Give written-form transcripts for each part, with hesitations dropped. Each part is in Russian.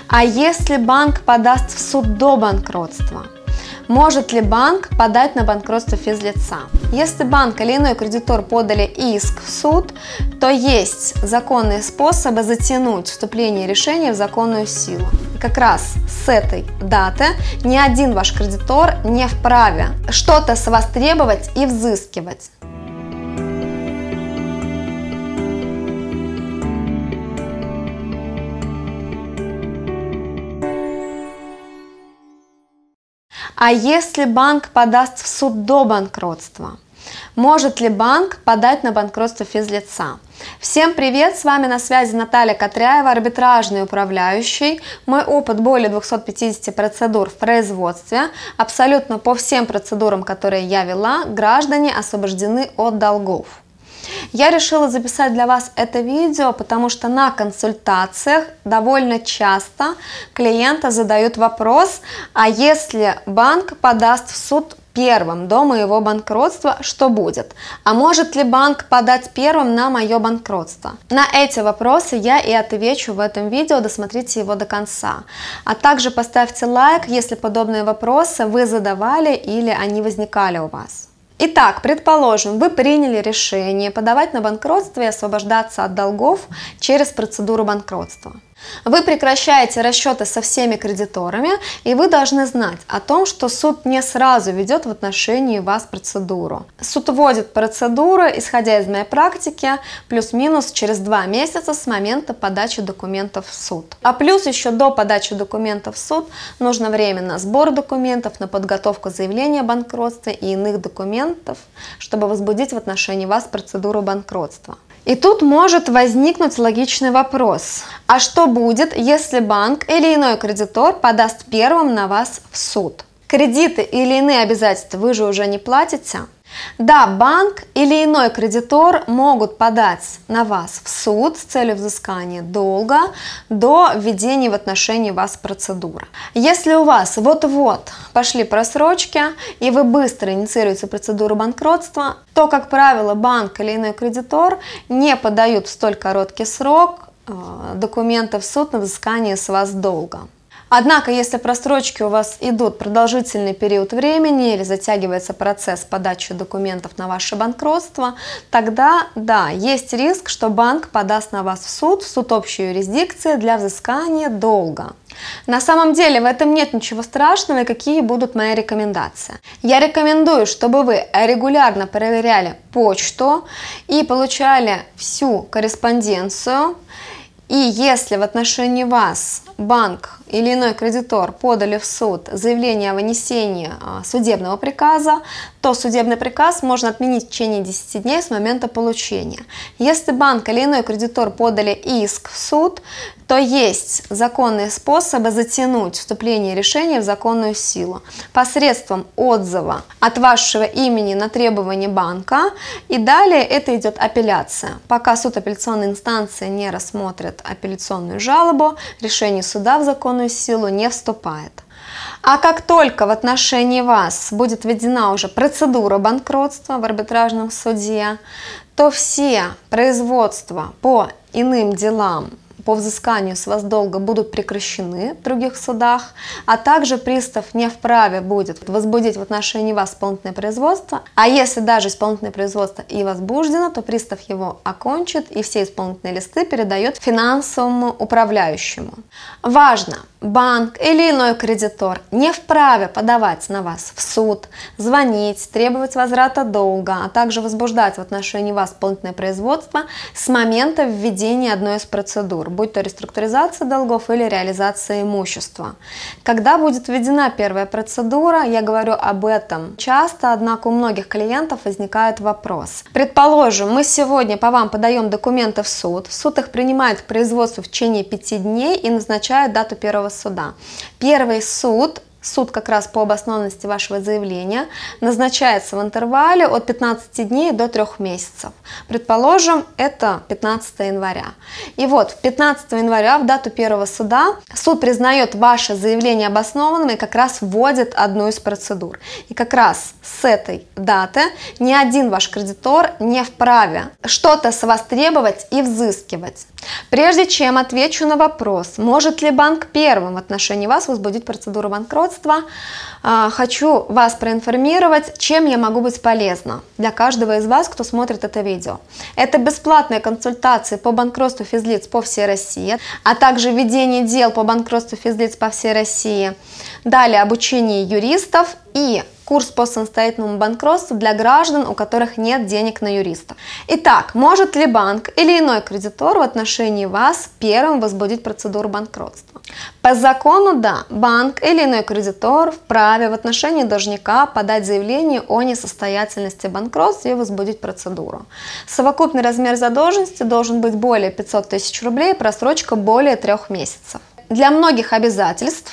А если банк подаст в суд до банкротства? Может ли банк подать на банкротство физлица? Если банк или иной кредитор подали иск в суд, то есть законные способы затянуть вступление решения в законную силу. И как раз с этой даты ни один ваш кредитор не вправе что-то с вас требовать и взыскивать. А если банк подаст в суд до банкротства? Может ли банк подать на банкротство физлица? Всем привет! С вами на связи Наталья Котряева, арбитражный управляющий. Мой опыт более 250 процедур в производстве. Абсолютно по всем процедурам, которые я вела, граждане освобождены от долгов. Я решила записать для вас это видео, потому что на консультациях довольно часто клиенты задают вопрос: а если банк подаст в суд первым до моего банкротства, что будет? А может ли банк подать первым на мое банкротство? На эти вопросы я и отвечу в этом видео, досмотрите его до конца. А также поставьте лайк, если подобные вопросы вы задавали или они возникали у вас. Итак, предположим, вы приняли решение подавать на банкротство и освобождаться от долгов через процедуру банкротства. Вы прекращаете расчеты со всеми кредиторами, и вы должны знать о том, что суд не сразу ведет в отношении вас процедуру. Суд вводит процедуру, исходя из моей практики, плюс-минус через 2 месяца с момента подачи документов в суд. А плюс еще до подачи документов в суд нужно время на сбор документов, на подготовку заявления о банкротстве и иных документов, чтобы возбудить в отношении вас процедуру банкротства. И тут может возникнуть логичный вопрос: а что будет, если банк или иной кредитор подаст первым на вас в суд? Кредиты или иные обязательства вы же уже не платите? Да, банк или иной кредитор могут подать на вас в суд с целью взыскания долга до введения в отношении вас процедуры. Если у вас вот-вот пошли просрочки и вы быстро инициируете процедуру банкротства, то, как правило, банк или иной кредитор не подают в столь короткий срок документы в суд на взыскание с вас долга. Однако, если просрочки у вас идут продолжительный период времени или затягивается процесс подачи документов на ваше банкротство, тогда, да, есть риск, что банк подаст на вас в суд общей юрисдикции для взыскания долга. На самом деле в этом нет ничего страшного, и какие будут мои рекомендации. Я рекомендую, чтобы вы регулярно проверяли почту и получали всю корреспонденцию. И если в отношении вас банк или иной кредитор подали в суд заявление о вынесении судебного приказа, то судебный приказ можно отменить в течение 10 дней с момента получения. Если банк или иной кредитор подали иск в суд, то есть законные способы затянуть вступление решения в законную силу посредством отзыва от вашего имени на требование банка, и далее это идет апелляция. Пока суд апелляционной инстанции не рассмотрит апелляционную жалобу, решение суда в законную силу не вступает. А как только в отношении вас будет введена уже процедура банкротства в арбитражном суде, то все производства по иным делам по взысканию с вас долга будут прекращены в других судах, а также пристав не вправе будет возбудить в отношении вас исполнительное производство, а если даже исполнительное производство и возбуждено, то пристав его окончит и все исполнительные листы передает финансовому управляющему. Важно! Банк или иной кредитор не вправе подавать на вас в суд, звонить, требовать возврата долга, а также возбуждать в отношении вас исполнительное производство с момента введения одной из процедур, будь то реструктуризация долгов или реализация имущества. Когда будет введена первая процедура, я говорю об этом часто, однако у многих клиентов возникает вопрос. Предположим, мы сегодня по вам подаем документы в суд их принимает к производству в течение 5 дней и назначает дату первого суда. Первый суд суд как раз по обоснованности вашего заявления назначается в интервале от 15 дней до 3 месяцев. Предположим, это 15 января. И вот 15 января, в дату первого суда, суд признает ваше заявление обоснованным и как раз вводит одну из процедур. И как раз с этой даты ни один ваш кредитор не вправе что-то с вас требовать и взыскивать. Прежде чем отвечу на вопрос, может ли банк первым в отношении вас возбудить процедуру банкротства, хочу вас проинформировать, чем я могу быть полезна для каждого из вас, кто смотрит это видео. Это бесплатные консультации по банкротству физлиц по всей России, а также ведение дел по банкротству физлиц по всей России. Далее обучение юристов и курс по самостоятельному банкротству для граждан, у которых нет денег на юриста. Итак, может ли банк или иной кредитор в отношении вас первым возбудить процедуру банкротства? По закону, да, банк или иной кредитор вправе в отношении должника подать заявление о несостоятельности банкротства и возбудить процедуру. Совокупный размер задолженности должен быть более 500 тысяч рублей, просрочка более 3 месяцев. Для многих обязательств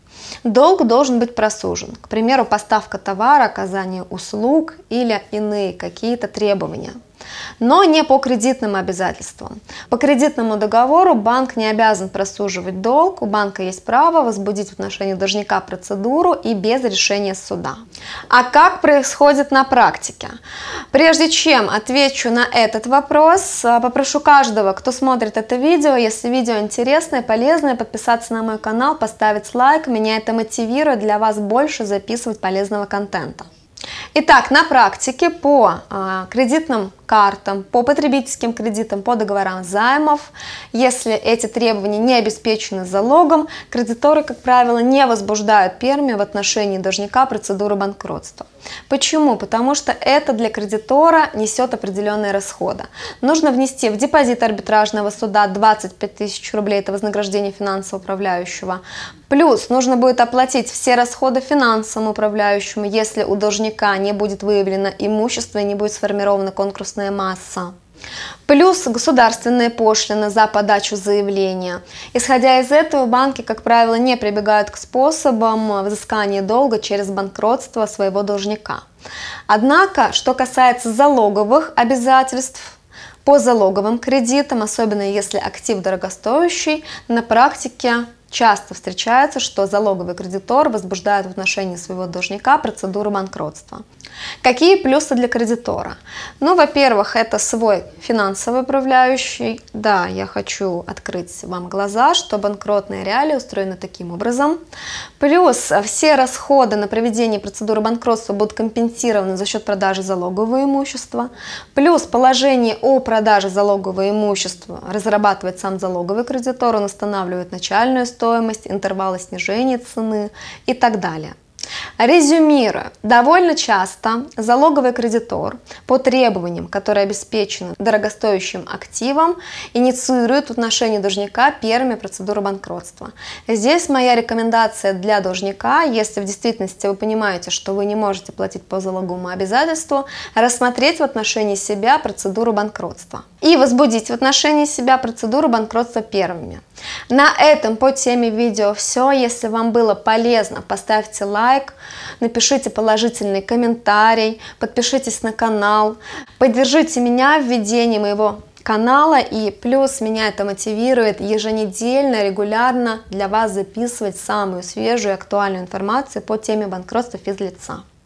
долг должен быть просужен, к примеру, поставка товара, оказание услуг или иные какие-то требования. Но не по кредитным обязательствам. По кредитному договору банк не обязан просуживать долг, у банка есть право возбудить в отношении должника процедуру и без решения суда. А как происходит на практике? Прежде чем отвечу на этот вопрос, попрошу каждого, кто смотрит это видео, если видео интересное, полезное, подписаться на мой канал, поставить лайк, меня это мотивирует для вас больше записывать полезного контента. Итак, на практике по кредитным картам, по потребительским кредитам, по договорам займов, если эти требования не обеспечены залогом, кредиторы, как правило, не возбуждают первыми в отношении должника процедуру банкротства. Почему? Потому что это для кредитора несет определенные расходы. Нужно внести в депозит арбитражного суда 25 тысяч рублей, это вознаграждение финансового управляющего. Плюс нужно будет оплатить все расходы финансовому управляющему, если у должника не будет выявлено имущество и не будет сформирована конкурсная масса. Плюс государственные пошлины за подачу заявления. Исходя из этого, банки, как правило, не прибегают к способам взыскания долга через банкротство своего должника. Однако, что касается залоговых обязательств, по залоговым кредитам, особенно если актив дорогостоящий, на практике часто встречается, что залоговый кредитор возбуждает в отношении своего должника процедуру банкротства. Какие плюсы для кредитора? Ну, во-первых, это свой финансовый управляющий. Да, я хочу открыть вам глаза, что банкротные реалии устроены таким образом. Плюс все расходы на проведение процедуры банкротства будут компенсированы за счет продажи залогового имущества. Плюс положение о продаже залогового имущества разрабатывает сам залоговый кредитор, он устанавливает начальную стоимость, интервалы снижения цены и так далее. Резюмируя, довольно часто залоговый кредитор по требованиям, которые обеспечены дорогостоящим активом, инициирует в отношении должника первыми процедуру банкротства. Здесь моя рекомендация для должника, если в действительности вы понимаете, что вы не можете платить по залоговому обязательству, рассмотреть в отношении себя процедуру банкротства и возбудить в отношении себя процедуру банкротства первыми. На этом по теме видео все. Если вам было полезно, поставьте лайк, напишите положительный комментарий, подпишитесь на канал, поддержите меня в ведении моего канала, и плюс меня это мотивирует еженедельно, регулярно для вас записывать самую свежую и актуальную информацию по теме банкротства физлица.